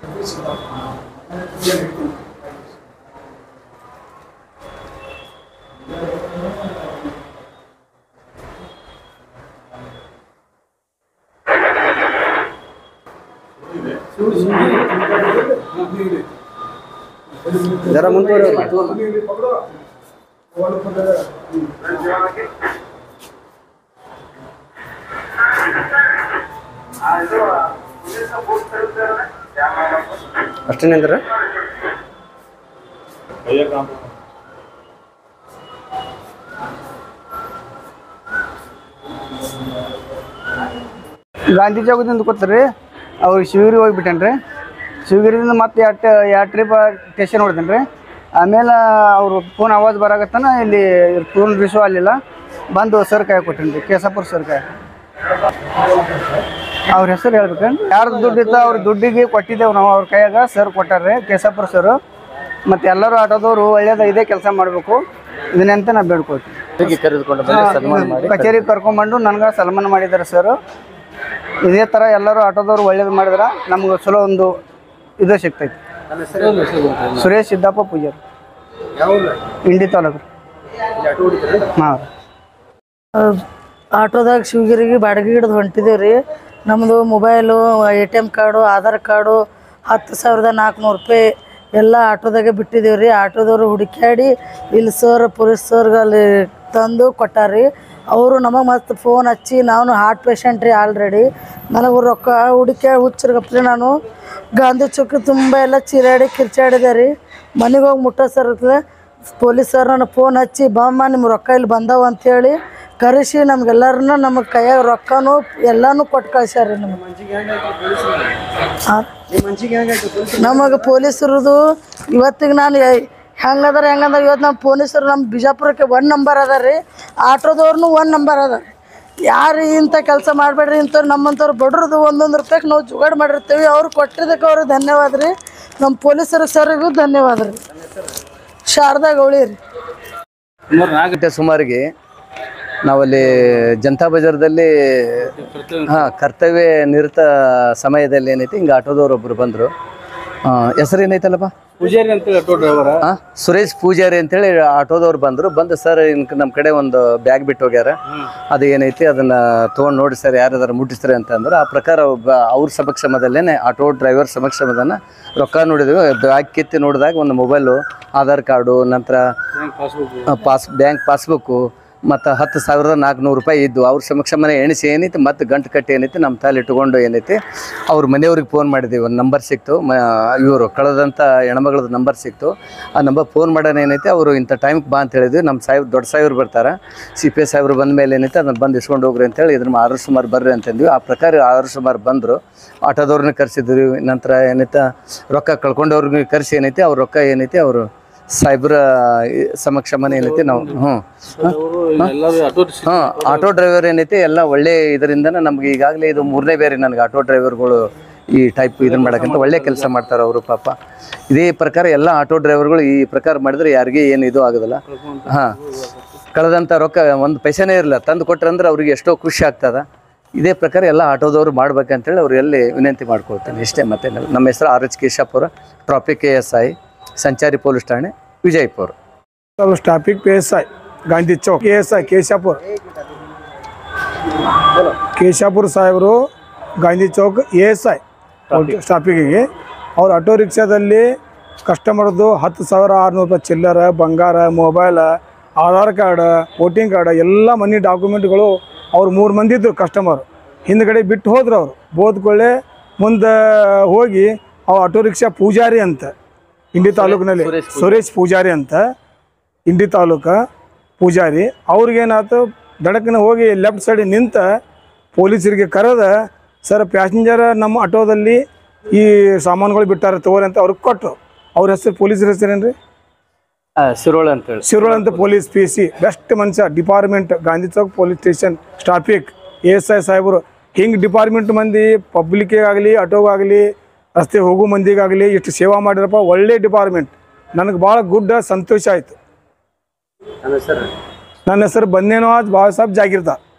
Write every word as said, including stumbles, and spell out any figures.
जरा ಮುಂದೆ ಅಷ್ಟೇನಂದ್ರೆ ಗಾಂಧಿ ಚೌಕದಿಂದ ಕೂತ್ರಿ ಅವ್ರಿಗೆ ಶಿವಗಿರಿ ಹೋಗಿಬಿಟ್ಟೇನ್ರಿ. ಶಿವಗಿರಿಯಿಂದ ಮತ್ತೆ ಎರಡು ಎರಡು ಟ್ರಿಪ್ ಸ್ಟೇಷನ್ ಹೊಡ್ತೇನೆ ರೀ. ಆಮೇಲೆ ಅವರು ಫೋನ್ ಆವಾಜ್ ಬರಾಕತ್ತಾನ ಇಲ್ಲಿ ಫೋನ್ ರಿಸೀವ್ ಆಗಲಿಲ್ಲ. ಬಂದು ಸರ್ ಕಾಯಿ ಕೊಟ್ಟೇನಿ ರೀ, ಕೇಶಾಪುರ ಸರ್ ಕಾಯಿ. ಅವ್ರ ಹೆಸರು ಹೇಳ್ಬೇಕಂದ್ರೆ ಯಾರ್ದು ದುಡ್ಡು ಇತ್ತು ಅವ್ರ ದುಡ್ಡಿಗೆ ಕೊಟ್ಟಿದ್ದೇವೆ ನಾವು ಅವ್ರ ಕೈಯಾಗ. ಸರ್ ಕೊಟ್ಟಾರ್ರಿ ಕೇಶಾಪುರ ಸರ್. ಮತ್ತು ಎಲ್ಲರೂ ಆಟೋದವರು ಒಳ್ಳೇದು ಇದೇ ಕೆಲಸ ಮಾಡಬೇಕು ಇದನ್ನಂತ ನಾ ಬೇಡ್ಕೊಳ್ತೀನಿ. ಕಚೇರಿಗೆ ಕರ್ಕೊಂಡ್ಬಂದು ನನಗೆ ಸನ್ಮಾನ ಮಾಡಿದ್ದಾರೆ ಸರ್. ಇದೇ ಥರ ಎಲ್ಲರೂ ಆಟೋದವ್ರು ಒಳ್ಳೇದು ಮಾಡಿದ್ರೆ ನಮ್ಗೆ ಚಲೋ ಒಂದು ಇದು ಸಿಗ್ತೈತಿ. ಸುರೇಶ್ ಸಿದ್ದಪ್ಪ ಪೂಜಾರಿ, ಇಂಡಿ ತಾಲೂಕು. ಹಾಂ, ಆಟೋದಾಗ ಶಿವಗಿರಿಗೆ ಬಾಡಿಗೆ ಹಿಡಿದು ಹೊಂಟಿದ್ದೇವೆ ರೀ. ನಮ್ಮದು mobile, A T M card, Aadhaar card, ಹತ್ತು ಸಾವಿರದ ನಾಲ್ಕುನೂರು ರೂಪಾಯಿ ಎಲ್ಲ ಆಟೋದಾಗೆ ಬಿಟ್ಟಿದ್ದೇವೆ ರೀ. ಆಟೋದವರು ಹುಡುಕ್ಯಾಡಿ ಇಲ್ಲಿ ಸರ್ ಪೊಲೀಸ್ ಸರ್ಗೆ ಅಲ್ಲಿ ತಂದು ಕೊಟ್ಟಾರ್ರಿ. ಅವರು ನಮಗೆ ಮತ್ತು ಫೋನ್ ಹಚ್ಚಿ ನಾನು ಹಾರ್ಟ್ ಪೇಷಂಟ್ ರೀ ಆಲ್ರೆಡಿ, ನನಗೆ ರೊಕ್ಕ ಹುಡುಕ್ಯಾಡಿ ಹುಚ್ಚರ್ಗಪ್ಲೆ ನಾನು ಗಾಂಧಿ ಚೌಕ ತುಂಬ ಎಲ್ಲ ಚೀರಾಡಿ ಕಿರ್ಚಾಡಿದೆ ರೀ. ಮನೆಗೆ ಹೋಗಿ ಮುಟ್ಟೋ ಸರ್ ಪೊಲೀಸ್ ಸರ್ ನನಗೆ ಫೋನ್ ಹಚ್ಚಿ ಬಾಮ್ಮ ನಿಮ್ಮ ರೊಕ್ಕ ಇಲ್ಲಿ ಬಂದವು ಅಂಥೇಳಿ ಕರೆಸಿ ನಮಗೆಲ್ಲರನ್ನ ನಮಗೆ ಕೈಯಾಗ ರೊಕ್ಕನೂ ಎಲ್ಲನೂ ಕೊಟ್ಟು ಕಳ್ಸ್ಯಾರ ನಮಗೆ. ನಮಗೆ ಪೊಲೀಸರದು ಇವತ್ತಿಗೆ ನಾನು ಹೆಂಗದಾರ ಹೆಂಗಂದ್ರೆ ಇವತ್ತು ನಮ್ಮ ಪೊಲೀಸರು ನಮ್ಮ ಬಿಜಾಪುರಕ್ಕೆ ಒನ್ ನಂಬರ್ ಅದ ರೀ. ಆಟೋದವ್ರನ್ನೂ ಒನ್ ನಂಬರ್ ಅದ. ಯಾರು ಇಂಥ ಕೆಲಸ ಮಾಡಬೇಡ್ರಿ, ಇಂಥವ್ರು ನಮ್ಮಂಥವ್ರು ಬಡ್ರದು ಒಂದೊಂದು ರೂಪಾಯಿಗೆ ನಾವು ಜುಗಾಡು ಮಾಡಿರ್ತೀವಿ. ಅವ್ರು ಕೊಟ್ಟಿದ್ದಕ್ಕೆ ಅವ್ರಿಗೆ ಧನ್ಯವಾದ ರೀ. ನಮ್ಮ ಪೊಲೀಸರು ಸರ್ಗೂ ಧನ್ಯವಾದ ರೀ. ಶಾರದಾ ಗೌಳಿ ರೀ. ಗಂಟೆ ಸುಮಾರಿಗೆ ನಾವಲ್ಲಿ ಜನತಾ ಬಜಾರ್ದಲ್ಲಿ ಹಾಂ ಕರ್ತವ್ಯ ನಿರತ ಸಮಯದಲ್ಲಿ ಏನೈತಿ ಹಿಂಗೆ ಆಟೋದವ್ರು ಒಬ್ರು ಬಂದರು. ಹೆಸರು ಏನೈತಲ್ಲಪ್ಪ? ಪೂಜಾರಿ ಅಂತೇಳಿ ಆಟೋ ಡ್ರೈವರ. ಹಾಂ, ಸುರೇಶ್ ಪೂಜಾರಿ ಅಂತೇಳಿ ಆಟೋದವ್ರು ಬಂದರು. ಬಂದು ಸರ್ ಇನ್ಕ ನಮ್ಮ ಕಡೆ ಒಂದು ಬ್ಯಾಗ್ ಬಿಟ್ಟು ಹೋಗ್ಯಾರ, ಅದು ಏನೈತಿ ಅದನ್ನು ತೊಗೊಂಡು ನೋಡಿ ಸರ್ ಯಾರಾದ್ರು ಮುಟ್ಟಿಸ್ತಾರೆ ಅಂತಂದ್ರೆ ಆ ಪ್ರಕಾರ ಒಬ್ಬ ಅವ್ರ ಸಮಕ್ಷಮದಲ್ಲೇ ಆಟೋ ಡ್ರೈವರ್ ಸಮಕ್ಷಮದನ್ನು ರೊಕ್ಕ ನೋಡಿದ್ವಿ. ಬ್ಯಾಗ್ ಕಿತ್ತಿ ನೋಡಿದಾಗ ಒಂದು ಮೊಬೈಲು, ಆಧಾರ್ ಕಾರ್ಡು, ನಂತರ ಪಾಸ್ ಬ್ಯಾಂಕ್ ಪಾಸ್ಬುಕ್ಕು ಮತ್ತು ಹತ್ತು ಸಾವಿರದ ನಾಲ್ಕುನೂರು ರೂಪಾಯಿ ಇದ್ದು ಅವ್ರ ಸಮಕ್ಷಮನೆ ಎಣಿಸಿ ಏನೈತಿ ಮತ್ತು ಗಂಟು ಕಟ್ಟಿ ಏನೈತಿ ನಮ್ಮ ತಾಲಿ ಇಟ್ಕೊಂಡು ಏನೈತಿ ಅವ್ರ ಮನೆಯವ್ರಿಗೆ ಫೋನ್ ಮಾಡಿದ್ದೀವಿ. ಒಂದು ನಂಬರ್ ಸಿಕ್ತು, ಮ ಇವರು ಕಳೆದಂಥ ಹೆಣ್ಮಗಳದ್ದು ನಂಬರ್ ಸಿಕ್ತು. ಆ ನಂಬರ್ ಫೋನ್ ಮಾಡೋಣ ಏನೈತಿ ಅವರು ಇಂಥ ಟೈಮ್ಗೆ ಬಾ ಅಂತ ಹೇಳಿದ್ವಿ. ನಮ್ಮ ಸಾಹೇಬ್ ದೊಡ್ಡ ಸಾಹೇಬ್ರು ಬರ್ತಾರೆ, ಸಿ ಪಿ ಎಸ್ ಸಾಹೇಬ್ರು ಬಂದ ಮೇಲೆ ಏನೈತಿ ಅದನ್ನು ಬಂದು ಇಸ್ಕೊಂಡು ಹೋಗ್ರಿ ಅಂತೇಳಿ ಇದ್ರ ಆರು ಸುಮಾರು ಬರ್ರಿ ಅಂತಂದ್ವಿ. ಆ ಪ್ರಕಾರ ಆರು ಸುಮಾರು ಬಂದರು. ಆಟೋದವ್ರನ್ನ ಕರೆಸಿದ್ವಿ. ನಂತರ ಏನೈತೆ ರೊಕ್ಕ ಕಳ್ಕೊಂಡವ್ರಿಗೆ ಕರೆಸಿ ಏನೈತಿ ಅವ್ರ ರೊಕ್ಕ ಏನೈತಿ ಅವರು ಸಾಹೇಬ್ರ ಸಮಕ್ಷಮನೆ ಏನೈತಿ ನಾವು ಹ್ಞೂ ಹಾಂ ಆಟೋ ಡ್ರೈವರ್ ಏನೈತಿ ಎಲ್ಲ ಒಳ್ಳೆ ಇದರಿಂದ ನಮ್ಗೆ ಈಗಾಗಲೇ ಇದು ಮೂರನೇ ಬೇರೆ ನನಗೆ ಆಟೋ ಡ್ರೈವರ್ಗಳು ಈ ಟೈಪ್ ಇದನ್ನು ಮಾಡೋಕ್ಕಂತ ಒಳ್ಳೆ ಕೆಲಸ ಮಾಡ್ತಾರೆ ಅವರು ಪಾಪ. ಇದೇ ಪ್ರಕಾರ ಎಲ್ಲ ಆಟೋ ಡ್ರೈವರ್ಗಳು ಈ ಪ್ರಕಾರ ಮಾಡಿದ್ರೆ ಯಾರಿಗೆ ಏನು ಇದು ಆಗೋದಿಲ್ಲ. ಹಾಂ, ಕಳೆದಂಥ ರೊಕ್ಕ ಒಂದು ಪೈಸೆನೇ ಇರಲ್ಲ ತಂದು ಕೊಟ್ರಂದ್ರೆ ಅವ್ರಿಗೆ ಎಷ್ಟೋ ಖುಷಿ ಆಗ್ತದೆ. ಇದೇ ಪ್ರಕಾರ ಎಲ್ಲ ಆಟೋದವರು ಮಾಡ್ಬೇಕಂತೇಳಿ ಅವ್ರು ಎಲ್ಲಿ ವಿನಂತಿ ಮಾಡ್ಕೊಳ್ತೇನೆ ಇಷ್ಟೇ. ಮತ್ತೆ ನಮ್ಮ ಹೆಸರು R H Keshapur, traffic A S I, ಸಂಚಾರಿ ಪೊಲೀಸ್ ಠಾಣೆ, Vijayapura. Traffic P S I, Gandhi Chowk, A S I Keshapur. Keshapur ಸಾಹೇಬರು Gandhi Chowk A S I ಟ್ರಾಫಿಕ್ಕಿಗೆ ಅವ್ರು ಆಟೋ ರಿಕ್ಷಾದಲ್ಲಿ ಕಸ್ಟಮರ್ದು ಹತ್ತು ಸಾವಿರ ಆರುನೂರು ರೂಪಾಯಿ ಚಿಲ್ಲರ, ಬಂಗಾರ, mobile, Aadhaar card, voting card ಎಲ್ಲ ಮನಿ ಡಾಕ್ಯುಮೆಂಟ್ಗಳು ಅವ್ರು ಮೂರು ಮಂದಿ ಇದ್ದರು ಕಸ್ಟಮರ್. ಹಿಂದ್ಗಡೆ ಬಿಟ್ಟು ಹೋದ್ರು. ಅವರು ಬೋದ್ಕೊಳ್ಳೆ ಮುಂದೆ ಹೋಗಿ ಅವು ಆಟೋ ರಿಕ್ಷಾ ಪೂಜಾರಿ ಅಂತ ಇಂಡಿ ತಾಲೂಕಿನಲ್ಲಿ ಸುರೇಶ್ ಪೂಜಾರಿ ಅಂತ ಇಂಡಿ ತಾಲೂಕು ಪೂಜಾರಿ ಅವ್ರಿಗೇನಾಯ್ತು ದಡಕ್ಕನ ಹೋಗಿ ಲೆಫ್ಟ್ ಸೈಡ್ ನಿಂತ ಪೊಲೀಸರಿಗೆ ಕರೆದ ಸರ್ ಪ್ಯಾಸೆಂಜರ್ ನಮ್ಮ ಆಟೋದಲ್ಲಿ ಈ ಸಾಮಾನುಗಳು ಬಿಟ್ಟಾರೆ ತಗೋರಿ ಅಂತ ಅವ್ರಿಗೆ ಕೊಟ್ಟರು. ಅವ್ರ ಹೆಸರು ಪೊಲೀಸರ ಹೆಸರೇನು ರೀ? ಶಿರೋಳ ಅಂತೇಳಿ ಶಿರೋಳ ಅಂತ ಪೊಲೀಸ್ ಪಿ ಸಿ ಬೆಸ್ಟ್ ಮನುಷ್ಯ. Department Gandhi Chowk police station traffic A S I ಸಾಹೇಬರು ಹಿಂಗೆ ಡಿಪಾರ್ಟ್ಮೆಂಟ್ ಮಂದಿ ಪಬ್ಲಿಕ್ಕಿಗಾಗಲಿ ಆಟೋಗಾಗಲಿ ರಸ್ತೆ ಹೋಗೋ ಮಂದಿಗಾಗಲಿ ಎಷ್ಟು ಸೇವಾ ಮಾಡಿರಪ್ಪ. ಒಳ್ಳೆ ಡಿಪಾರ್ಟ್ಮೆಂಟ್. ನನಗೆ ಭಾಳ ಗುಡ್ ಸಂತೋಷ ಆಯಿತು. ನನ್ನ ಹೆಸರು ಬನ್ನೇನವಾಜ್ ಬಾಬಾ ಸಾಹೇಬ್ ಜಾಗೀರ್ದಾರ್.